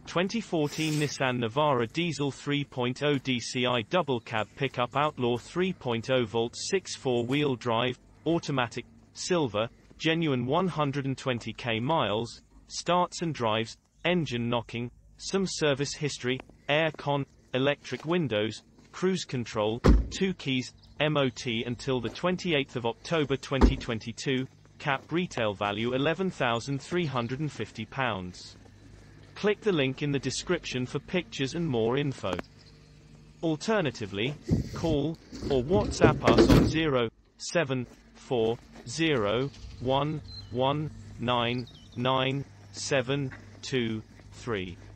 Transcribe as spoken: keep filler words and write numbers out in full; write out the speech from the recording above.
twenty fourteen Nissan Navara Diesel three point oh D C I Double Cab Pickup Outlaw three point oh volt six four-wheel drive, automatic, silver, genuine one hundred twenty K miles, starts and drives, engine knocking, some service history, air con, electric windows, cruise control, two keys, M O T until the twenty-eighth of October twenty twenty-two, cap retail value eleven thousand three hundred fifty pounds. Click the link in the description for pictures and more info. Alternatively, call or WhatsApp us on zero seven four zero one one nine nine seven two three.